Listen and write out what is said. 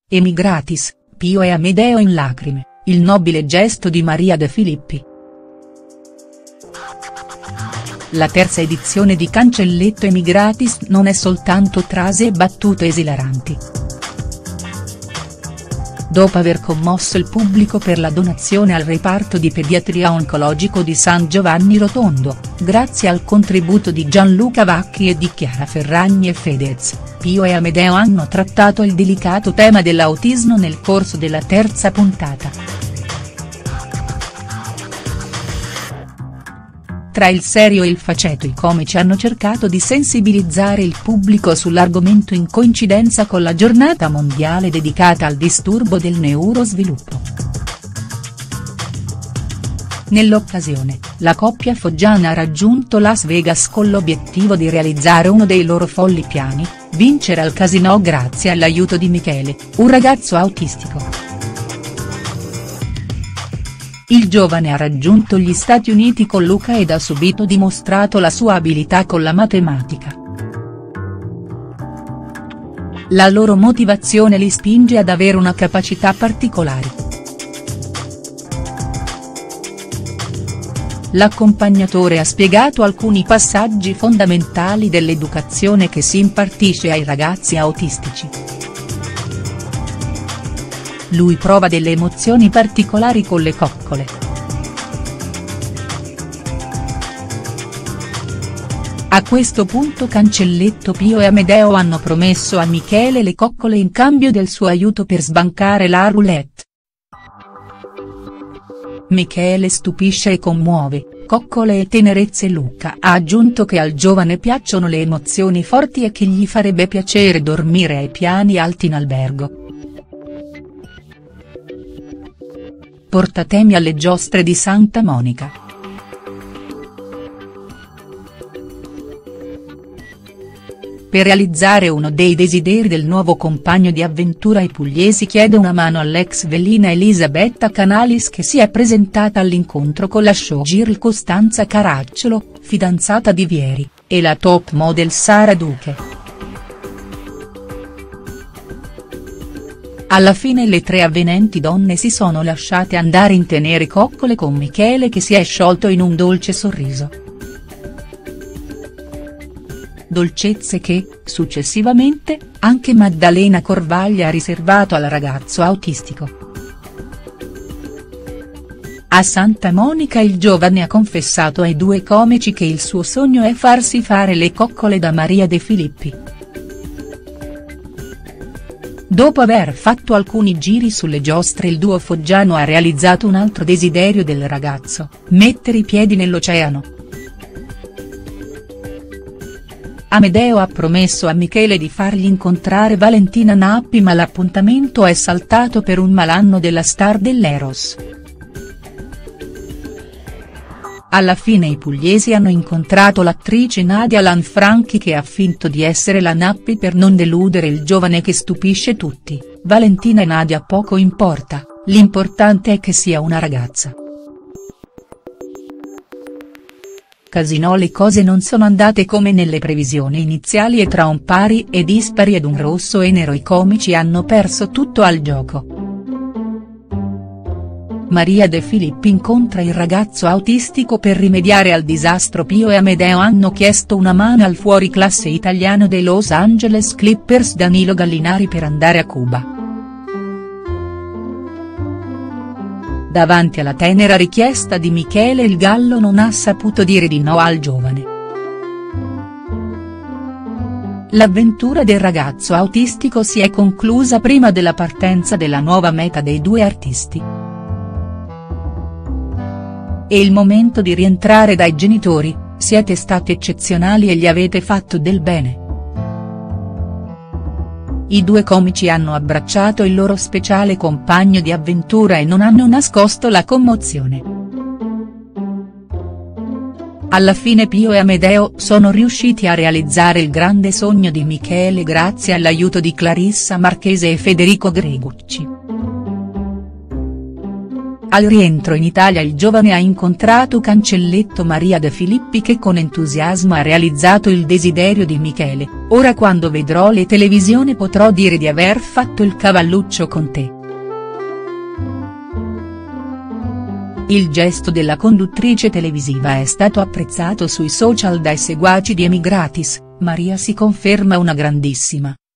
Emigratis, Pio e Amedeo in lacrime, il nobile gesto di Maria De Filippi. La terza edizione di Cancelletto Emigratis non è soltanto frasi e battute esilaranti. Dopo aver commosso il pubblico per la donazione al reparto di pediatria oncologico di San Giovanni Rotondo, grazie al contributo di Gianluca Vacchi e di Chiara Ferragni e Fedez, Pio e Amedeo hanno trattato il delicato tema dell'autismo nel corso della terza puntata. Tra il serio e il faceto i comici hanno cercato di sensibilizzare il pubblico sull'argomento in coincidenza con la giornata mondiale dedicata al disturbo del neurosviluppo. Nell'occasione, la coppia foggiana ha raggiunto Las Vegas con l'obiettivo di realizzare uno dei loro folli piani, vincere al casinò grazie all'aiuto di Michele, un ragazzo autistico. Il giovane ha raggiunto gli Stati Uniti con Luca ed ha subito dimostrato la sua abilità con la matematica. La loro motivazione li spinge ad avere una capacità particolare. L'accompagnatore ha spiegato alcuni passaggi fondamentali dell'educazione che si impartisce ai ragazzi autistici. Lui prova delle emozioni particolari con le coccole. A questo punto Cancelletto, Pio e Amedeo hanno promesso a Michele le coccole in cambio del suo aiuto per sbancare la roulette. Michele stupisce e commuove, coccole e tenerezze. Luca ha aggiunto che al giovane piacciono le emozioni forti e che gli farebbe piacere dormire ai piani alti in albergo. Portatemi alle giostre di Santa Monica. Per realizzare uno dei desideri del nuovo compagno di avventura i pugliesi chiede una mano all'ex velina Elisabetta Canalis che si è presentata all'incontro con la showgirl Costanza Caracciolo, fidanzata di Vieri, e la top model Sara Duche. Alla fine le tre avvenenti donne si sono lasciate andare in tenere coccole con Michele che si è sciolto in un dolce sorriso. Dolcezze che, successivamente, anche Maddalena Corvaglia ha riservato al ragazzo autistico. A Santa Monica il giovane ha confessato ai due comici che il suo sogno è farsi fare le coccole da Maria De Filippi. Dopo aver fatto alcuni giri sulle giostre il duo foggiano ha realizzato un altro desiderio del ragazzo, mettere i piedi nell'oceano. Amedeo ha promesso a Michele di fargli incontrare Valentina Nappi ma l'appuntamento è saltato per un malanno della star dell'Eros. Alla fine i pugliesi hanno incontrato l'attrice Nadia Lanfranchi che ha finto di essere la Nappi per non deludere il giovane che stupisce tutti. Valentina e Nadia poco importa, l'importante è che sia una ragazza. Casinò le cose non sono andate come nelle previsioni iniziali e tra un pari e dispari ed un rosso e nero i comici hanno perso tutto al gioco. Maria De Filippi incontra il ragazzo autistico per rimediare al disastro. Pio e Amedeo hanno chiesto una mano al fuoriclasse italiano dei Los Angeles Clippers Danilo Gallinari per andare a Cuba. Davanti alla tenera richiesta di Michele il Gallo non ha saputo dire di no al giovane. L'avventura del ragazzo autistico si è conclusa prima della partenza della nuova meta dei due artisti. È il momento di rientrare dai genitori, siete stati eccezionali e gli avete fatto del bene. I due comici hanno abbracciato il loro speciale compagno di avventura e non hanno nascosto la commozione. Alla fine Pio e Amedeo sono riusciti a realizzare il grande sogno di Michele grazie all'aiuto di Clarissa Marchese e Federico Gregucci. Al rientro in Italia il giovane ha incontrato cancelletto Maria De Filippi che con entusiasmo ha realizzato il desiderio di Michele: "Ora quando vedrò le televisioni potrò dire di aver fatto il cavalluccio con te". Il gesto della conduttrice televisiva è stato apprezzato sui social dai seguaci di Emigratis. Maria si conferma una grandissima